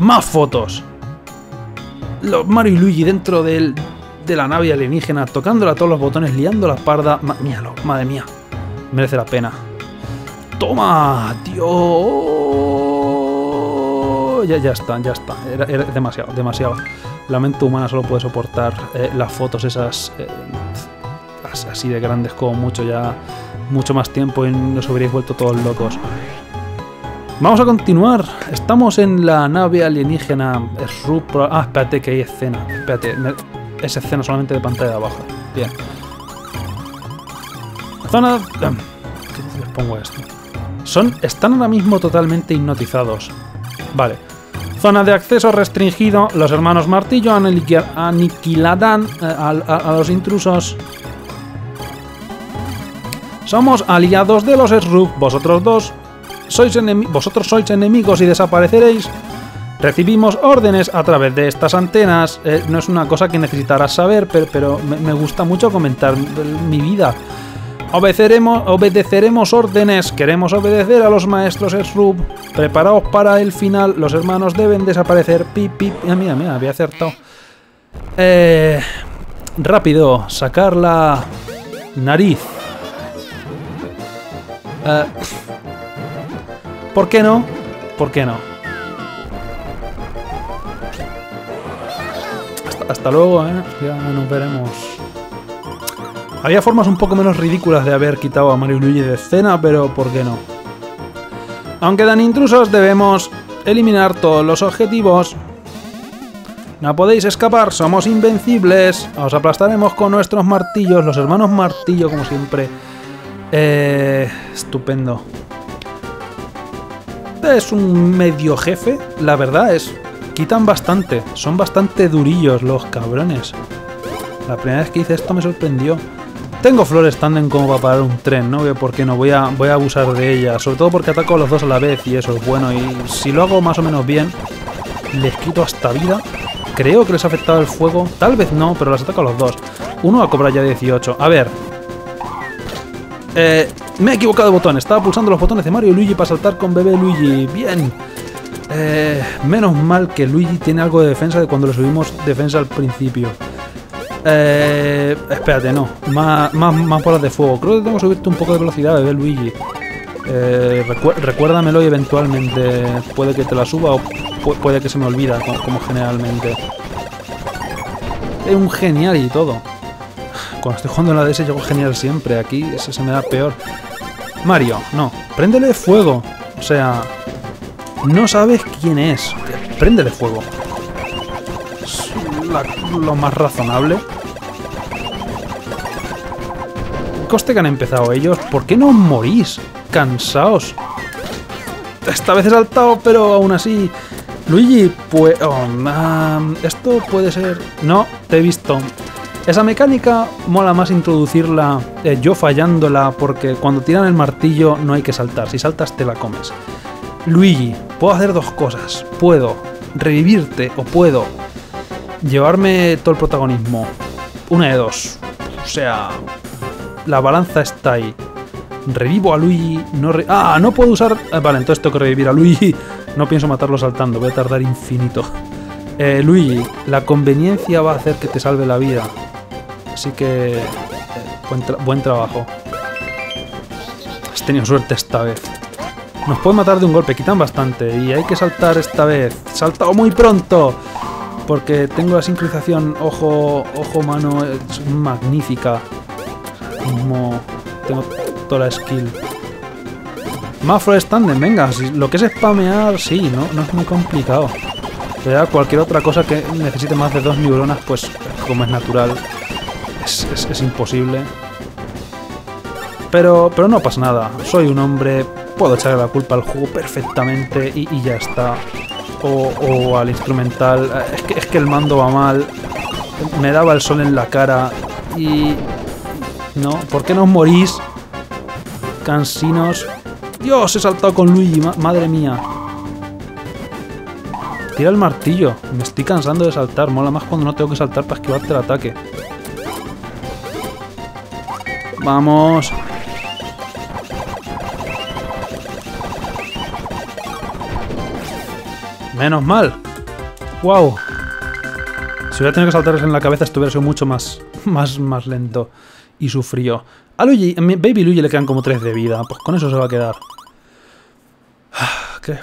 ¡Más fotos! Los Mario y Luigi dentro de la nave alienígena, tocándola a todos los botones, liando la parda. Míralo, madre mía. Merece la pena. ¡Toma! ¡Tío! Ya está. Era demasiado. La mente humana solo puede soportar las fotos esas así de grandes como mucho, ya mucho más tiempo y nos habríais vuelto todos locos. Vamos a continuar. Estamos en la nave alienígena Srup. Ah, espérate que hay escena. Espérate, es escena solamente de pantalla de abajo. Bien. Zona... ¿Qué les pongo esto? Están ahora mismo totalmente hipnotizados. Vale. Zona de acceso restringido. Los hermanos Martillo aniquilarán a los intrusos. Somos aliados de los Srup. Vosotros sois enemigos y desapareceréis. Recibimos órdenes a través de estas antenas. No es una cosa que necesitarás saber, pero me gusta mucho comentar mi vida. Obedeceremos órdenes. Queremos obedecer a los maestros Srup. Preparaos para el final. Los hermanos deben desaparecer. Pip, pip. Mira, había acertado. Rápido, sacar la nariz. ¿Por qué no? Hasta luego, ya nos veremos. Había formas un poco menos ridículas de haber quitado a Mario y Luigi de escena, pero ¿por qué no? Aunque dan intrusos, debemos eliminar todos los objetivos. No podéis escapar, somos invencibles. Os aplastaremos con nuestros martillos, los hermanos Martillo, como siempre. Estupendo. Es un medio jefe, la verdad es... Quitan bastante, son bastante durillos los cabrones. La primera vez que hice esto me sorprendió. Tengo flores tanden como para parar un tren, ¿no? ¿Por qué no? Voy a abusar de ellas. Sobre todo porque ataco a los dos a la vez y eso es bueno. Y si lo hago más o menos bien, les quito hasta vida. Creo que les ha afectado el fuego. Tal vez no, pero los ataco a los dos. Uno va a cobrar ya 18. A ver... me he equivocado de botón. Estaba pulsando los botones de Mario y Luigi para saltar con bebé Luigi. Bien. Menos mal que Luigi tiene algo de defensa de cuando le subimos defensa al principio. Espérate, no. Más bolas de fuego. Creo que tengo que subirte un poco de velocidad, bebé Luigi. Recuérdamelo y eventualmente puede que te la suba o puede que se me olvida, como generalmente. Es un genial y todo. Cuando estoy jugando en la DS llego genial siempre. Aquí se me da peor. Mario, no. Préndele fuego. O sea... No sabes quién es. Préndele fuego. Es lo más razonable. Coste que han empezado ellos. ¿Por qué no morís? Cansaos. Esta vez he saltado, pero aún así... Luigi, pues... esto puede ser... No, te he visto. Esa mecánica mola más introducirla yo fallándola, porque cuando tiran el martillo no hay que saltar. Si saltas te la comes. Luigi, puedo hacer dos cosas. Puedo revivirte o puedo llevarme todo el protagonismo. Una de dos. O sea, la balanza está ahí. Revivo a Luigi. No puedo usar... vale, entonces tengo que revivir a Luigi. No pienso matarlo saltando. Voy a tardar infinito. Luigi, la conveniencia va a hacer que te salve la vida. Así que... buen trabajo. Has tenido suerte esta vez. Nos pueden matar de un golpe, quitan bastante. Y hay que saltar esta vez. ¡Saltado muy pronto! Porque tengo la sincronización ojo-mano magnífica. Mismo tengo toda la skill. Más flores tandem, venga. Lo que es spamear, sí, no es muy complicado. Pero cualquier otra cosa que necesite más de 2 neuronas, pues como es natural, es imposible. Pero no pasa nada. Soy un hombre... Puedo echarle la culpa al juego perfectamente y ya está. O al instrumental. Es que el mando va mal. Me daba el sol en la cara. Y... No, ¿por qué no os morís? Cansinos. Dios, he saltado con Luigi, madre mía. Tira el martillo. Me estoy cansando de saltar. Mola más cuando no tengo que saltar para esquivarte el ataque. Vamos. Menos mal. ¡Wow! Si hubiera tenido que saltarles en la cabeza, esto hubiera sido mucho más lento y sufrió. A Luigi, a Baby Luigi le quedan como 3 de vida. Pues con eso se va a quedar. ¿Qué?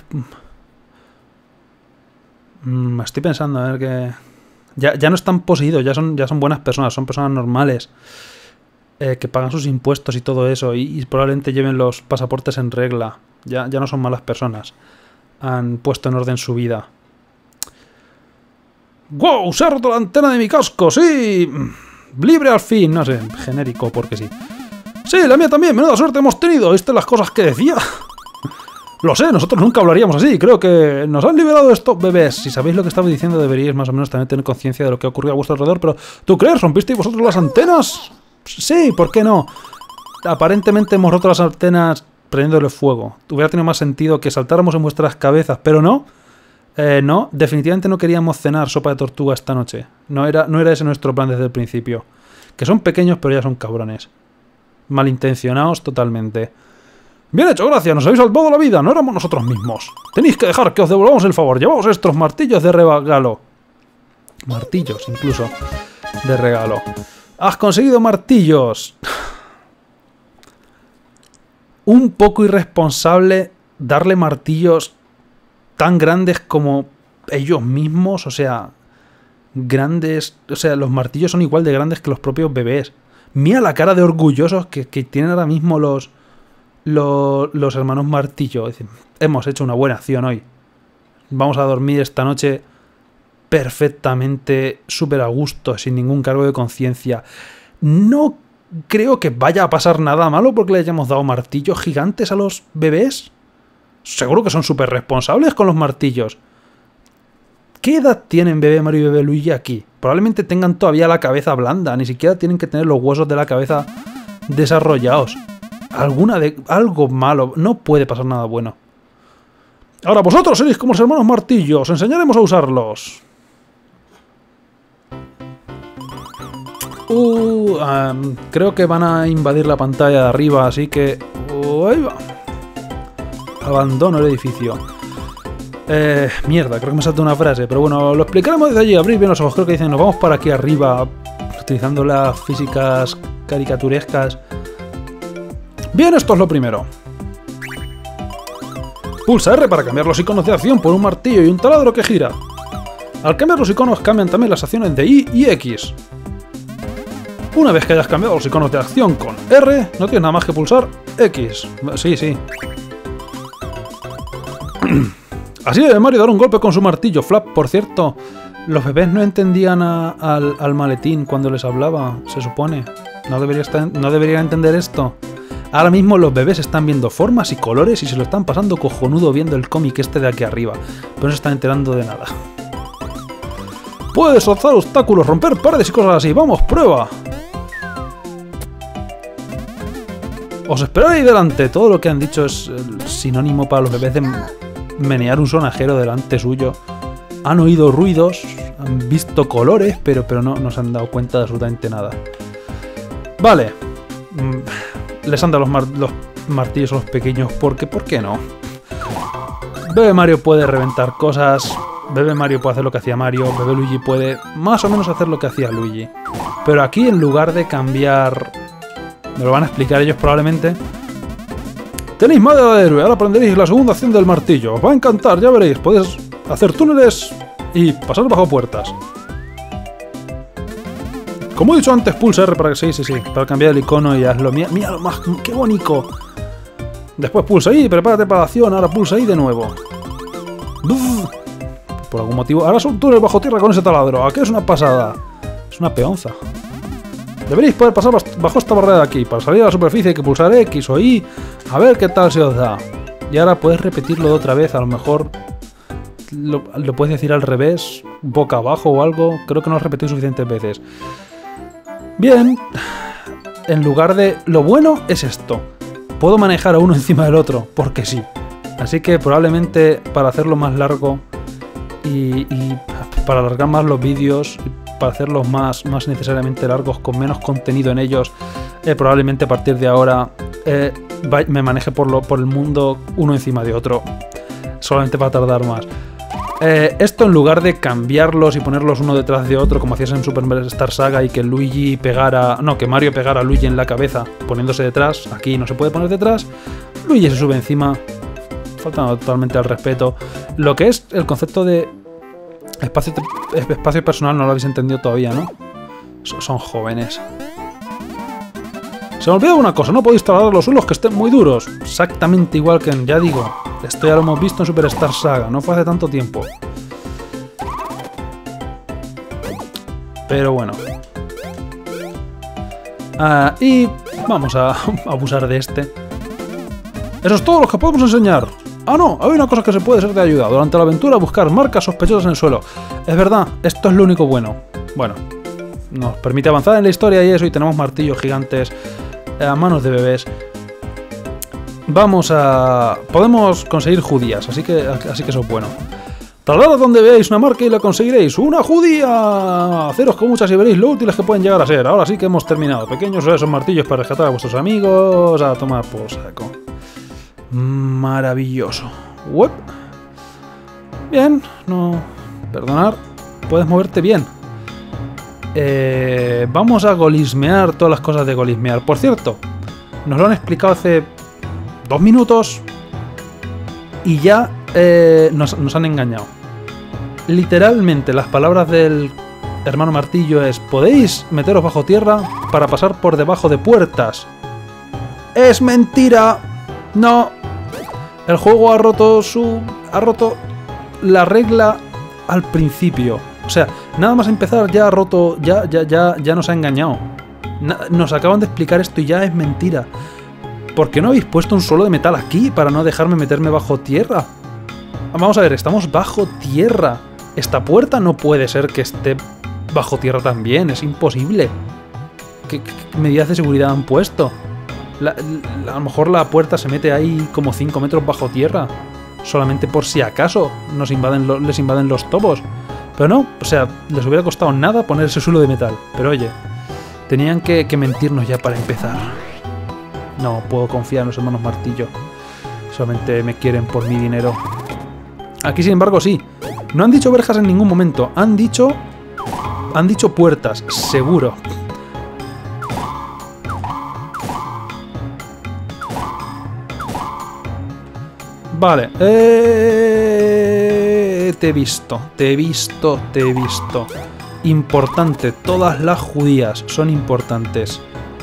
Estoy pensando, a ver que... Ya no están poseídos, ya son buenas personas, son personas normales. Que pagan sus impuestos y todo eso. Y probablemente lleven los pasaportes en regla. Ya no son malas personas. Han puesto en orden su vida. ¡Wow! ¡Se ha roto la antena de mi casco! ¡Sí! ¡Libre al fin! No sé, genérico porque sí. ¡Sí, la mía también! ¡Menuda suerte hemos tenido! ¿Viste las cosas que decía? Lo sé, nosotros nunca hablaríamos así. Creo que nos han liberado estos bebés. Si sabéis lo que estaba diciendo, deberíais más o menos también tener conciencia de lo que ocurrió a vuestro alrededor. Pero, ¿tú crees? ¿Rompisteis vosotros las antenas? Sí, ¿por qué no? Aparentemente hemos roto las antenas prendiéndole fuego. Hubiera tenido más sentido que saltáramos en vuestras cabezas, pero no. No, definitivamente no queríamos cenar sopa de tortuga esta noche. No era ese nuestro plan desde el principio. Que son pequeños, pero ya son cabrones. Malintencionados totalmente. Bien hecho, gracias. Nos habéis salvado la vida. No éramos nosotros mismos. Tenéis que dejar que os devolvamos el favor. Llevaos estos martillos de regalo. Martillos, incluso. De regalo. ¡Has conseguido martillos! Un poco irresponsable darle martillos tan grandes como ellos mismos, o sea, grandes, o sea, los martillos son igual de grandes que los propios bebés. Mira la cara de orgullosos que tienen ahora mismo los hermanos Martillo. Es decir, hemos hecho una buena acción hoy. Vamos a dormir esta noche perfectamente, súper a gusto, sin ningún cargo de conciencia. No creo que vaya a pasar nada malo porque le hayamos dado martillos gigantes a los bebés. Seguro que son súper responsables con los martillos. ¿Qué edad tienen bebé Mario y bebé Luigi aquí? Probablemente tengan todavía la cabeza blanda. Ni siquiera tienen que tener los huesos de la cabeza desarrollados. Algo malo. No puede pasar nada bueno. Ahora vosotros seréis como los hermanos Martillo. Os enseñaremos a usarlos. Creo que van a invadir la pantalla de arriba, así que... ahí va. Abandono el edificio. Mierda, creo que me salta una frase, pero bueno, lo explicaremos desde allí. Abrid bien los ojos, creo que dicen, nos vamos para aquí arriba, utilizando las físicas caricaturescas. Bien, esto es lo primero. Pulsa R para cambiar los iconos de acción por un martillo y un taladro que gira. Al cambiar los iconos cambian también las acciones de Y y X. Una vez que hayas cambiado los iconos de acción con R, no tienes nada más que pulsar X. Sí. Así debe Mario dar un golpe con su martillo. Flap, por cierto, los bebés no entendían al maletín cuando les hablaba, se supone. No deberían entender esto. Ahora mismo los bebés están viendo formas y colores y se lo están pasando cojonudo viendo el cómic este de aquí arriba. Pero no se están enterando de nada. Puedes alzar obstáculos, romper paredes y cosas así. ¡Vamos, prueba! Os esperaré ahí delante. Todo lo que han dicho es sinónimo para los bebés de menear un sonajero delante suyo. Han oído ruidos, han visto colores, pero no se han dado cuenta de absolutamente nada. Vale. Les han dado los martillos a los pequeños porque, ¿por qué no? Bebé Mario puede reventar cosas. Bebé Mario puede hacer lo que hacía Mario. Bebé Luigi puede más o menos hacer lo que hacía Luigi. Pero aquí, en lugar de cambiar... Me lo van a explicar ellos probablemente. Tenéis madera de héroe, ahora aprenderéis la segunda acción del martillo. Os va a encantar, ya veréis. Podéis hacer túneles y pasar bajo puertas. Como he dicho antes, pulsa R para que sí, para cambiar el icono y hazlo. Mira lo más, qué bonito. Después pulsa ahí, prepárate para la acción, ahora pulsa ahí de nuevo. Uf. Por algún motivo, ahora son túneles bajo tierra con ese taladro. Aquí es una pasada. Es una peonza. Deberéis poder pasar bajo esta barrera de aquí. Para salir a la superficie hay que pulsar X o Y. A ver qué tal se os da. Y ahora puedes repetirlo de otra vez. A lo mejor lo puedes decir al revés, boca abajo o algo. Creo que no lo has repetido suficientes veces. Bien. En lugar de... Lo bueno es esto. Puedo manejar a uno encima del otro, porque sí. Así que probablemente para hacerlo más largo y para alargar más los vídeos... para hacerlos más necesariamente largos, con menos contenido en ellos, probablemente a partir de ahora me maneje por el mundo uno encima de otro, solamente para tardar más. Esto en lugar de cambiarlos y ponerlos uno detrás de otro como hacías en Superstar Saga y que Luigi pegara... No, que Mario pegara a Luigi en la cabeza poniéndose detrás. Aquí no se puede poner detrás. Luigi se sube encima. Faltando totalmente al respeto. Lo que es el concepto de espacio personal no lo habéis entendido todavía, ¿no? Son jóvenes. Se me olvida una cosa, no puedo instalar los suelos que estén muy duros. Exactamente igual que en, ya digo, esto ya lo hemos visto en Superstar Saga, no fue hace tanto tiempo. Pero bueno. Y vamos a abusar de este. Eso es todo lo que podemos enseñar. Ah, no, hay una cosa que se puede ser de ayuda. Durante la aventura buscar marcas sospechosas en el suelo. Es verdad, esto es lo único bueno. Bueno, nos permite avanzar en la historia y eso, y tenemos martillos gigantes a manos de bebés. Podemos conseguir judías, así que eso es bueno. Trasladad donde veáis una marca y la conseguiréis. ¡Una judía! Haceros con muchas y veréis lo útiles que pueden llegar a ser. Ahora sí que hemos terminado. Pequeños esos martillos para rescatar a vuestros amigos. A tomar por saco. Maravilloso. Uep. Bien, no... Perdonar. Puedes moverte bien. Vamos a golismear todas las cosas de golismear. Por cierto, nos lo han explicado hace 2 minutos y ya nos han engañado. Literalmente, las palabras del hermano Martillo es: podéis meteros bajo tierra para pasar por debajo de puertas. ¡Es mentira! No. El juego ha roto la regla al principio. O sea, nada más empezar ya ha roto, ya nos ha engañado. Nos acaban de explicar esto y ya es mentira. ¿Por qué no habéis puesto un suelo de metal aquí para no dejarme meterme bajo tierra? Vamos a ver, estamos bajo tierra. Esta puerta no puede ser que esté bajo tierra también, es imposible. ¿Qué medidas de seguridad han puesto? A lo mejor la puerta se mete ahí como 5 metros bajo tierra. Solamente por si acaso les invaden los topos. Pero no, o sea, les hubiera costado nada poner ese suelo de metal. Pero oye, tenían que mentirnos ya para empezar. No puedo confiar en los hermanos Martillo. Solamente me quieren por mi dinero. Aquí, sin embargo, sí. No han dicho verjas en ningún momento. Han dicho puertas, seguro. Vale. Te he visto. Importante. Todas las judías son importantes.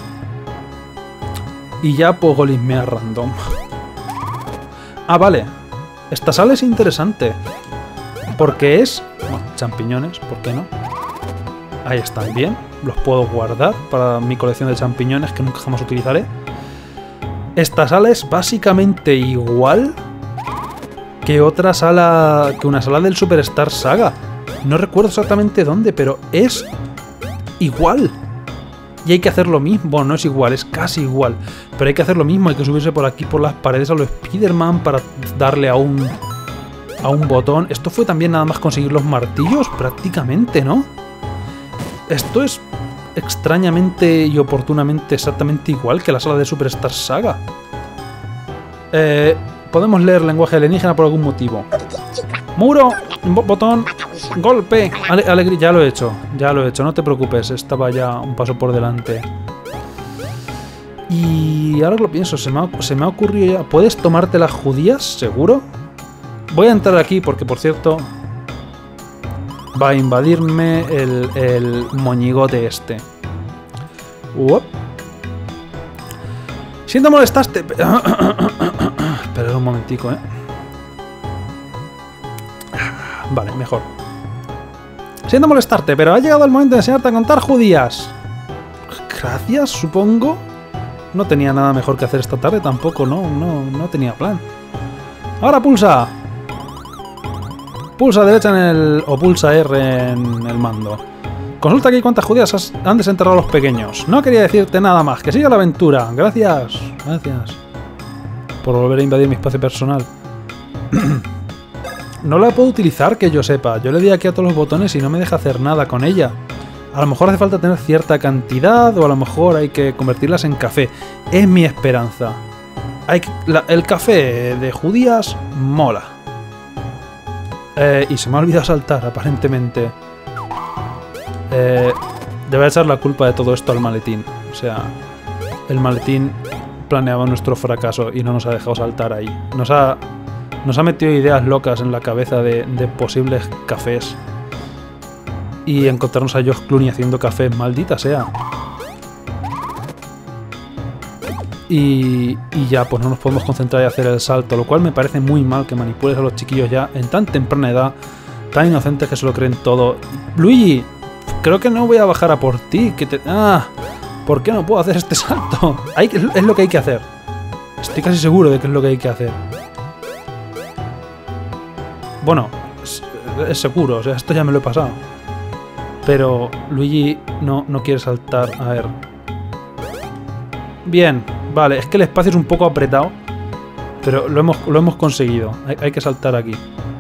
Y ya puedo golismear random. Ah, vale. Esta sala es interesante. Porque es... Bueno, champiñones, ¿por qué no? Ahí están bien. Los puedo guardar para mi colección de champiñones que nunca jamás utilizaré. Esta sala es básicamente igual que otra sala... que una sala del Superstar Saga. No recuerdo exactamente dónde, pero es igual. Y hay que hacer lo mismo. Bueno, no es igual, es casi igual. Pero hay que hacer lo mismo, hay que subirse por aquí, por las paredes a lo Spider-Man para darle a un botón. Esto fue también nada más conseguir los martillos, prácticamente, ¿no? Esto es extrañamente y oportunamente exactamente igual que la sala de Superstar Saga. Podemos leer lenguaje alienígena por algún motivo. Muro, botón, golpe, alegría. Ya lo he hecho, no te preocupes, estaba ya un paso por delante. Y ahora que lo pienso, se me ha ocurrido ya. ¿Puedes tomarte las judías? ¿Seguro? Voy a entrar aquí porque, por cierto, va a invadirme el moñigote este. Uop. Siento molestaste. Esperad un momentico, Vale, mejor. Siento molestarte, pero ha llegado el momento de enseñarte a contar judías. Gracias, supongo. No tenía nada mejor que hacer esta tarde tampoco, no tenía plan. Ahora pulsa. Pulsa derecha o pulsa R en el mando. Consulta aquí cuántas judías han desenterrado los pequeños. No quería decirte nada más. Que siga la aventura. Gracias. Gracias. Por volver a invadir mi espacio personal. No la puedo utilizar, que yo sepa. Yo le di aquí a todos los botones y no me deja hacer nada con ella. A lo mejor hace falta tener cierta cantidad o a lo mejor hay que convertirlas en café. Es mi esperanza. El café de judías mola. Y se me ha olvidado saltar, aparentemente. Debe echar la culpa de todo esto al maletín. O sea, el maletín planeaba nuestro fracaso y no nos ha dejado saltar ahí. Nos ha metido ideas locas en la cabeza de posibles cafés. Y encontrarnos a George Clooney haciendo café, maldita sea. Y ya, pues no nos podemos concentrar y hacer el salto, lo cual me parece muy mal que manipules a los chiquillos ya en tan temprana edad, tan inocentes que se lo creen todo. Luigi, creo que no voy a bajar a por ti, ¿por qué no puedo hacer este salto? Es lo que hay que hacer. Estoy casi seguro de que es lo que hay que hacer. Bueno, es seguro, o sea, esto ya me lo he pasado. Pero Luigi no quiere saltar. A ver. Bien, vale, es que el espacio es un poco apretado. Pero lo hemos conseguido. Hay que saltar aquí.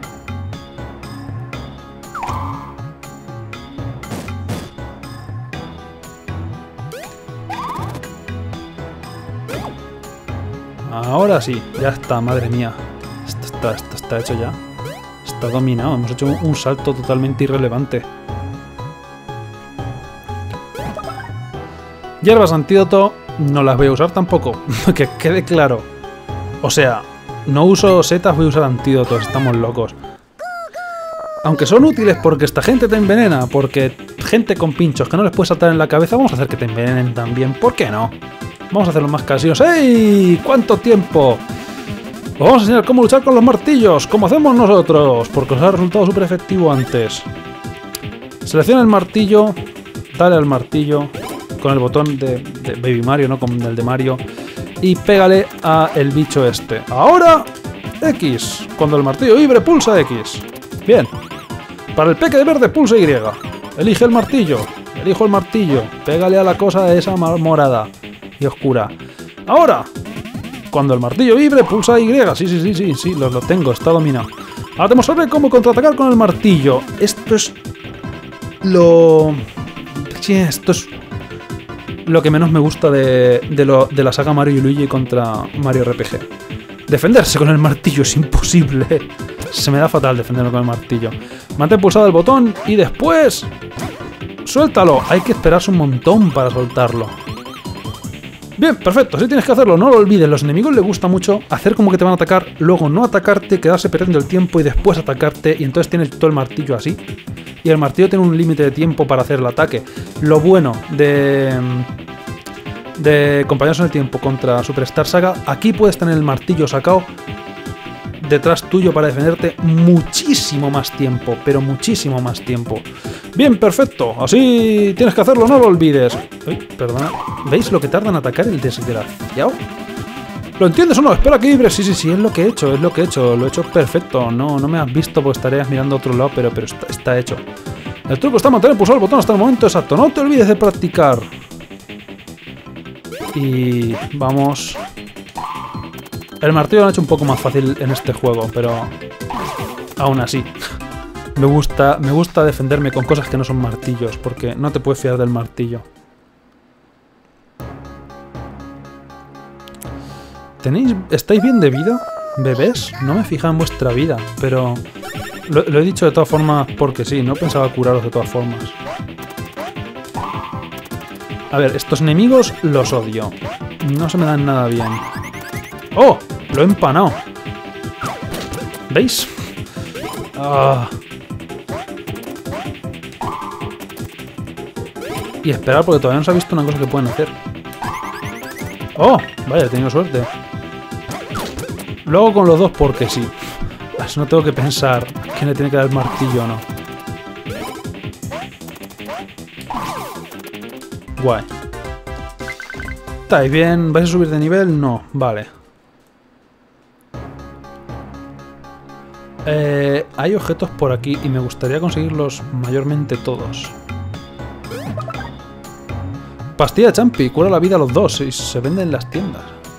Ahora sí, ya está, madre mía. Esto está hecho ya. Está dominado, hemos hecho un salto totalmente irrelevante. Hierbas antídoto no las voy a usar tampoco, que quede claro. O sea, no uso setas, voy a usar antídotos, estamos locos. Aunque son útiles porque esta gente te envenena, porque gente con pinchos que no les puedes saltar en la cabeza, vamos a hacer que te envenenen también, ¿por qué no? Vamos a hacerlo más casinos. ¡Ey! ¿Cuánto tiempo? Os vamos a enseñar cómo luchar con los martillos, como hacemos nosotros, porque os ha resultado súper efectivo antes. Selecciona el martillo, dale al martillo con el botón de Baby Mario, no con el de Mario, y pégale a el bicho este. Ahora, X. Cuando el martillo vibre, pulsa X. Bien. Para el peque de verde, pulsa Y. Elige el martillo. Elijo el martillo. Pégale a la cosa de esa morada y oscura. Ahora, cuando el martillo vibre, pulsa Y. Sí, lo tengo, está dominado. Ahora te mostraré cómo contraatacar con el martillo. Esto es lo que menos me gusta de la saga Mario y Luigi contra Mario RPG. Defenderse con el martillo es imposible. Se me da fatal defenderlo con el martillo. Mantén pulsado el botón y después... ¡suéltalo! Hay que esperarse un montón para soltarlo. Bien, perfecto, así tienes que hacerlo, no lo olvides. Los enemigos les gusta mucho hacer como que te van a atacar, luego no atacarte, quedarse perdiendo el tiempo y después atacarte, y entonces tienes todo el martillo así. Y el martillo tiene un límite de tiempo para hacer el ataque. Lo bueno de Compañeros en el Tiempo contra Superstar Saga, aquí puedes tener el martillo sacado detrás tuyo para defenderte muchísimo más tiempo, pero muchísimo más tiempo. Bien, perfecto, así tienes que hacerlo, no lo olvides. Uy, perdona, ¿veis lo que tarda en atacar el desgraciado? ¿Lo entiendes o no? Espera que vibre. Sí, es lo que he hecho, lo he hecho perfecto. No me has visto porque estarías mirando a otro lado, pero está hecho. El truco está en mantener pulsado el botón hasta el momento exacto. No te olvides de practicar. Y vamos. El martillo lo han hecho un poco más fácil en este juego, pero aún así. Me gusta defenderme con cosas que no son martillos, porque no te puedes fiar del martillo. ¿Estáis bien de vida, bebés? No me fijaba en vuestra vida, pero lo he dicho de todas formas porque sí, no pensaba curaros de todas formas. A ver, estos enemigos los odio. No se me dan nada bien. ¡Oh! Lo he empanado. ¿Veis? Ah. Y esperar porque todavía no se ha visto una cosa que pueden hacer. ¡Oh! Vaya, he tenido suerte. Luego con los dos porque sí. Así no tengo que pensar quién le tiene que dar el martillo o no. Guay. ¿Estáis bien? ¿Vais a subir de nivel? No. Vale. Hay objetos por aquí y me gustaría conseguirlos mayormente todos. Pastilla de Champi. Cura la vida a los dos y se vende en las tiendas.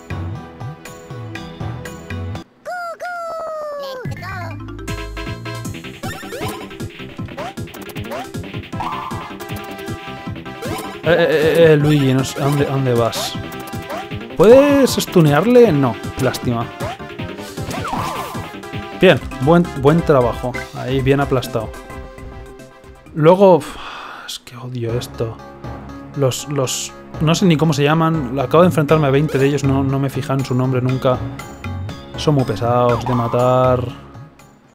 Luigi, no sé, ¿a dónde vas? ¿Puedes stunearle? No, lástima. Bien, buen trabajo. Ahí, bien aplastado. Luego... es que odio esto. Los... no sé ni cómo se llaman. Acabo de enfrentarme a 20 de ellos. No me fijan en su nombre nunca. Son muy pesados de matar.